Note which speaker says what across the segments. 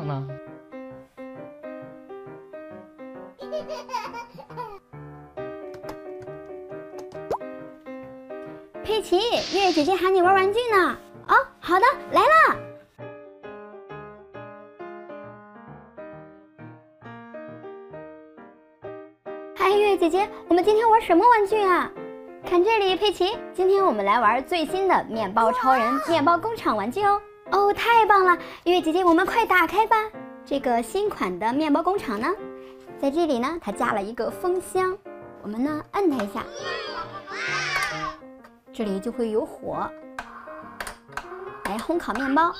Speaker 1: 呢？
Speaker 2: 佩奇，月月姐姐喊你玩玩具呢。哦，好的，来了。嗨，月月姐姐，我们今天玩什么玩具啊？看这里，佩奇，今天我们来玩最新的面包超人面包工厂玩具哦。哦，太棒了，月月姐姐，我们快打开吧。这个新款的面包工厂呢，在这里呢，它加了一个风箱，我们呢按它一下。这里就会有火来烘烤面包，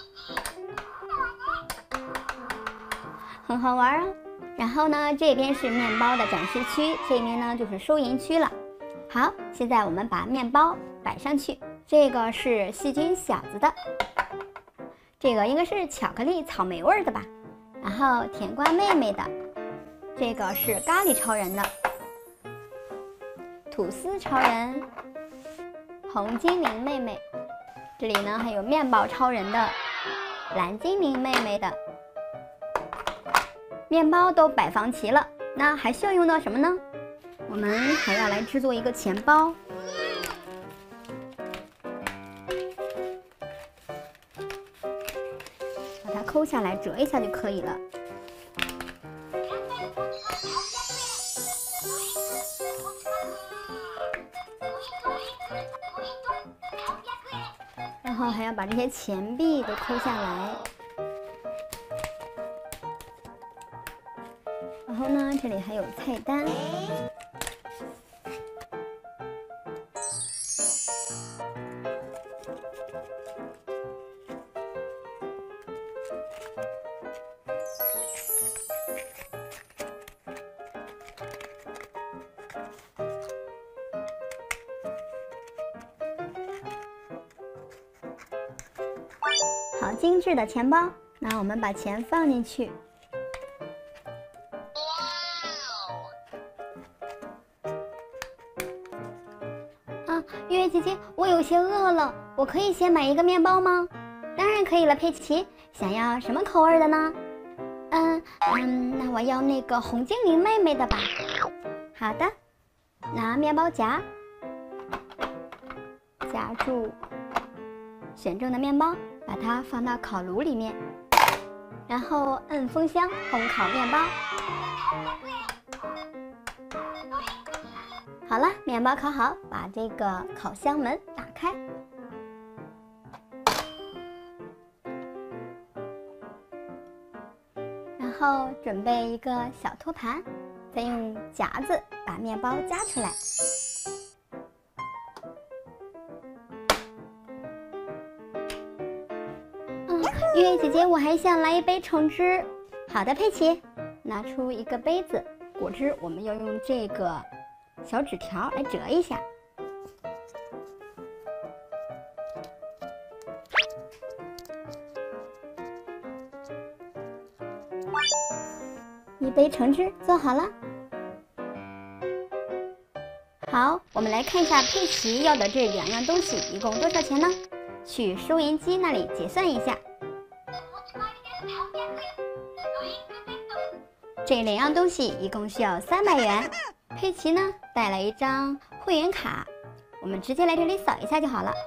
Speaker 2: 很好玩啊。然后呢，这边是面包的展示区，这边呢就是收银区了。好，现在我们把面包摆上去。这个是细菌小子的，这个应该是巧克力草莓味的吧。然后甜瓜妹妹的，这个是咖喱超人的，吐司超人。红精灵妹妹，这里呢还有面包超人的，蓝精灵妹妹的，面包都摆放齐了。那还需要用到什么呢？我们还要来制作一个钱包，把它抠下来折一下就可以了。然后还要把这些钱币都抠下来，然后呢，这里还有菜单，好精致的钱包。那我们把钱放进去。啊，月月姐姐，我有些饿了，我可以先买一个面包吗？当然可以了，佩奇。想要什么口味的呢？那我要那个红精灵妹妹的吧。好的，拿面包夹夹住选中的面包，把它放到烤炉里面，然后摁风箱烘烤面包。好了，面包烤好，把这个烤箱门打开。然后准备一个小托盘，再用夹子把面包夹出来。月月姐姐，我还想来一杯橙汁。好的，佩奇，拿出一个杯子，果汁我们要用这个小纸条来折一下。一杯橙汁做好了。好，我们来看一下佩奇要的这2样东西一共多少钱呢？去收银机那里结算一下。这2样东西一共需要300元。佩奇呢带了一张会员卡，我们直接来这里扫一下就好了。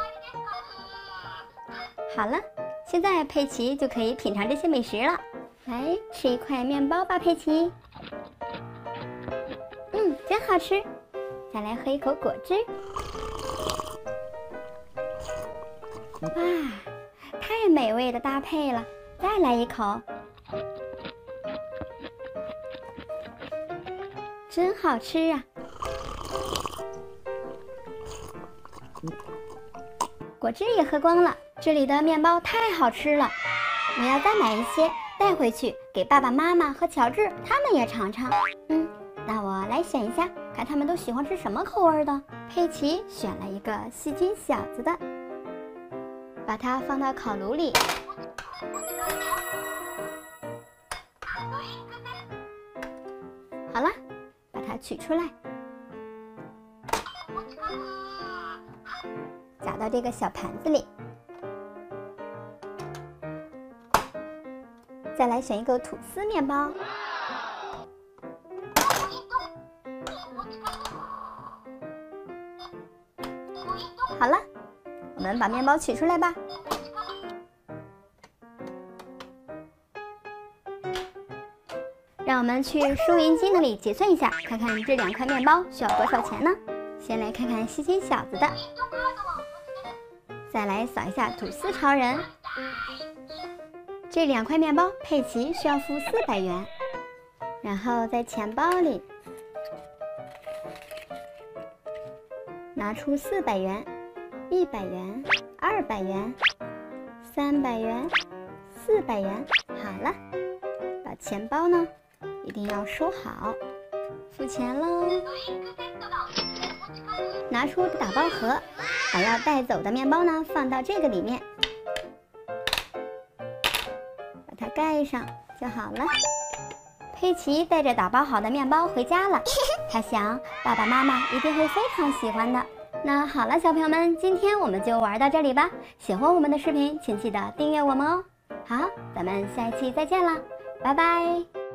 Speaker 2: 好了，现在佩奇就可以品尝这些美食了。来吃一块面包吧，佩奇。真好吃。再来喝一口果汁。哇，太美味的搭配了！再来一口。真好吃啊！果汁也喝光了，这里的面包太好吃了，我要再买一些带回去给爸爸妈妈和乔治他们也尝尝。那我来选一下，看他们都喜欢吃什么口味的。佩奇选了一个细菌小子的，把它放到烤炉里。好了，把它取出来，夹到这个小盘子里。 再来选一个吐司面包。好了，我们把面包取出来吧。让我们去收银机那里结算一下，看看这2块面包需要多少钱呢？先来看看稀奇小子的，再来扫一下吐司超人。这2块面包佩奇需要付400元，然后在钱包里拿出400元、100元、200元、300元、400元。好了，把钱包呢一定要收好，付钱喽。拿出打包盒，把要带走的面包呢放到这个里面，把它盖上就好了。佩奇带着打包好的面包回家了，他想爸爸妈妈一定会非常喜欢的。那好了，小朋友们，今天我们就玩到这里吧。喜欢我们的视频，请记得订阅我们哦。好，咱们下一期再见了，拜拜。